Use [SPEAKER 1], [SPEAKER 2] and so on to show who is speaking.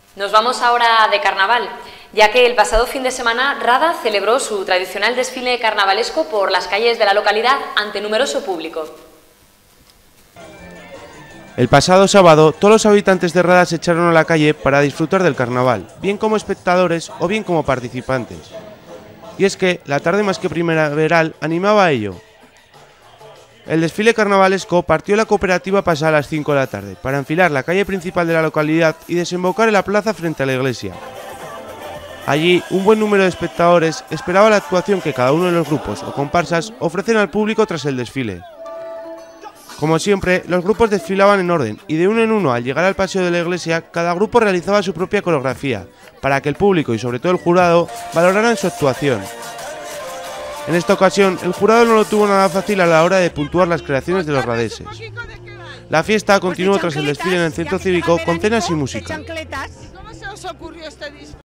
[SPEAKER 1] Nos vamos ahora de carnaval, ya que el pasado fin de semana Rada celebró su tradicional desfile carnavalesco por las calles de la localidad ante numeroso público.
[SPEAKER 2] El pasado sábado, todos los habitantes de Rada se echaron a la calle para disfrutar del carnaval, bien como espectadores o bien como participantes. Y es que la tarde más que primaveral animaba a ello. El desfile carnavalesco partió de la cooperativa pasada las 5 de la tarde, para enfilar la calle principal de la localidad y desembocar en la plaza frente a la iglesia. Allí, un buen número de espectadores esperaba la actuación que cada uno de los grupos o comparsas ofrecen al público tras el desfile. Como siempre, los grupos desfilaban en orden y de uno en uno al llegar al paseo de la iglesia, cada grupo realizaba su propia coreografía, para que el público y sobre todo el jurado valoraran su actuación. En esta ocasión, el jurado no lo tuvo nada fácil a la hora de puntuar las creaciones de los radeses. La fiesta continuó tras el desfile en el centro cívico con cenas y música.
[SPEAKER 3] ¿Cómo se os ocurrió este disfraz?